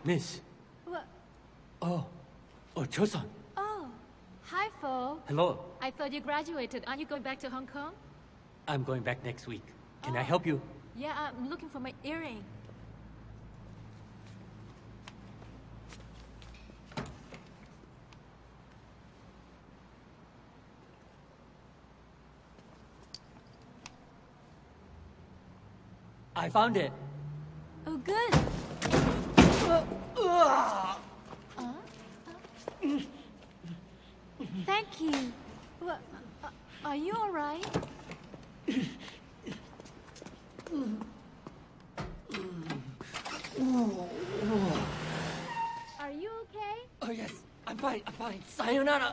Miss. What? Oh, Chosun. Oh, hi, Fo. Hello. I thought you graduated. Aren't you going back to Hong Kong? I'm going back next week. Can I Oh. help you? Yeah, I'm looking for my earring. I found it. Oh, good. Thank you. What? Are you all right? Are you okay? Oh, yes. I'm fine. Sayonara.